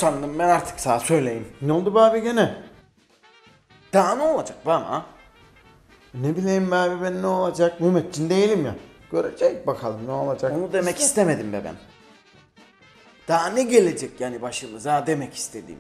usandım ben artık sana söyleyeyim. Ne oldu be abi gene? Daha ne olacak be ama? Ne bileyim be abi ben ne olacak? Mehmetçin değilim ya. Görecek bakalım ne olacak. Onu demek istemedim be ben. Daha ne gelecek yani başımıza demek istediğim.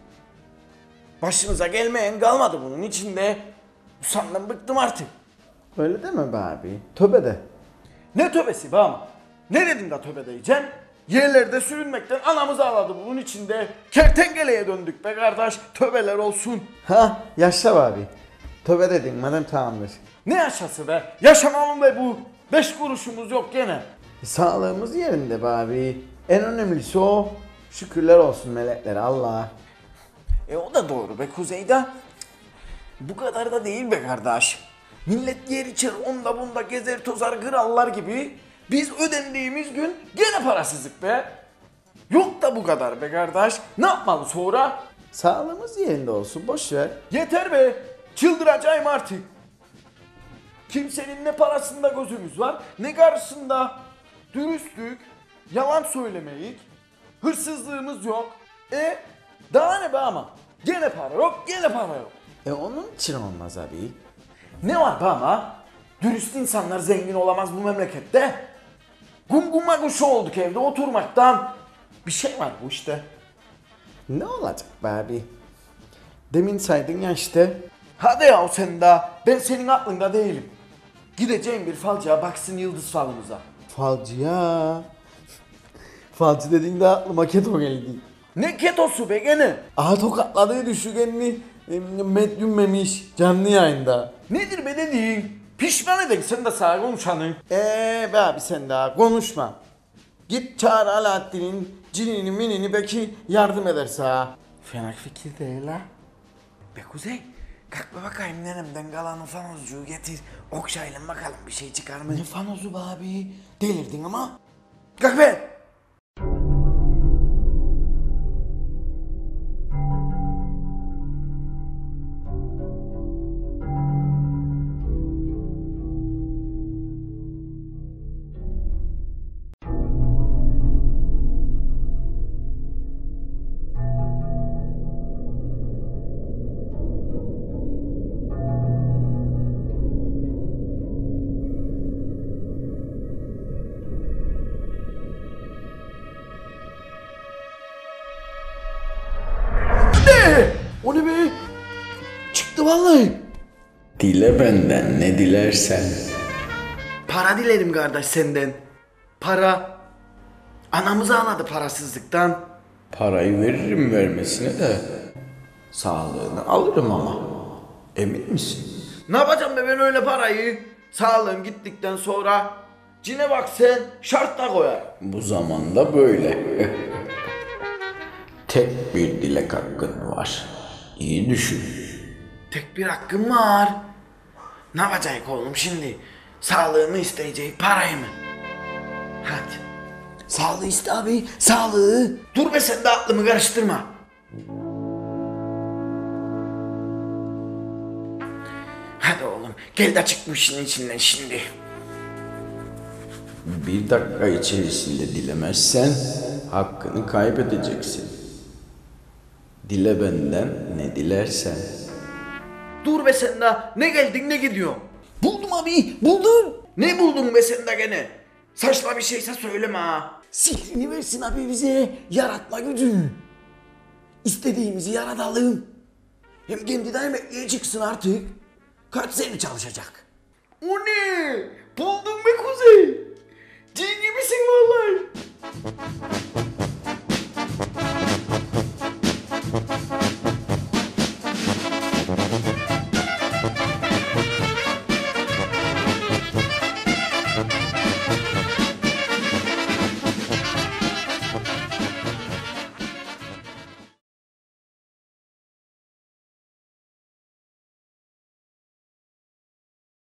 Başımıza gelmeyen kalmadı bunun içinde. Usandım bıktım artık. Öyle deme be abi. Tövbe de. Ne tövbesi be ama? Ne dedim de tövbe diyeceksin? Yerlerde sürünmekten anamızı ağladı bunun içinde. Kertengeleye döndük be kardeş. Tövbeler olsun. Ha yaşa be abi. Tövbe dedin madem tamamdır. Ne yaşası be? Yaşamamın be bu. 5 kuruşumuz yok gene. Sağlığımız yerinde be abi. En önemlisi o. Şükürler olsun meleklere Allah'a. O da doğru be Kuzey'de. Bu kadar da değil be kardeş. Millet yer içer onda bunda gezer tozar krallar gibi. Biz ödendiğimiz gün gene parasızlık be. Yok da bu kadar be kardeş. Ne yapmalı sonra? Sağlığımız yerinde olsun boş ver. Yeter be. Çıldıracağım artık. Kimsenin ne parasında gözümüz var ne karşısında. Dürüstlük, yalan söylemeyik, hırsızlığımız yok. Daha ne be ama? Gene para yok, gene para yok. Onun için olmaz abi. Ne var be ama? Dürüst insanlar zengin olamaz bu memlekette. Gumguma kuşu olduk evde oturmaktan. Bir şey var bu işte. Ne olacak be abi? Demin saydın ya işte. Hadi ya sen daha. Ben senin aklında değilim. Gideceğim bir falcıya baksın yıldız falımıza. Falcı ya. Falcı dediğinde aklıma keto geldi. Ne ketosu be gene? Aha tokatladığı düşügenini medyum memiş canlı yayında. Nedir be dediğin? Pişman edin sen de sağa konuşanı. Be abi sen daha konuşma. Git çağır Alaaddin'in cinini minini belki yardım eder sağa. Fena fikir değil ha. Be Kuzey, kalk be bakayım nenemden kalan o fanozcuğu getir. Okşayalım bakalım bir şey çıkar mı? Ne fanozu be abi? Delirdin ama. Kalk be! O ne be? Çıktı vallahi. Dile benden ne dilersen. Para dilerim kardeş senden. Para. Anamızı ağladı parasızlıktan. Parayı veririm vermesine de sağlığını alırım ama. Emin misin? Ne yapacağım be ben öyle parayı? Sağlığım gittikten sonra. Cine bak sen şart da koyar. Bu zamanda böyle. Tek bir dilek hakkın var. İyi düşün. Tek bir hakkım var. Ne yapacak oğlum şimdi? Sağlığımı isteyecek parayı mı? Hadi. Sağlığı iste abi. Sağlığı. Dur be sen de aklımı karıştırma. Hadi oğlum. Gel de çık bu işin içinden şimdi. Bir dakika içerisinde dilemezsen hakkını kaybedeceksin. Dile benden ne dilersen. Dur be sen de. Ne geldin ne gidiyorsun? Buldum abi. Buldum. Ne buldun be sen de gene? Saçma bir şeyse söyleme ha. Sihrini versin abi bize. Yaratma gücü. İstediğimizi yaratalım. Hem kendiden emekliye çıksın artık. Kaç sene çalışacak? O ne? Buldun be Kuzey. Cin gibisin valla.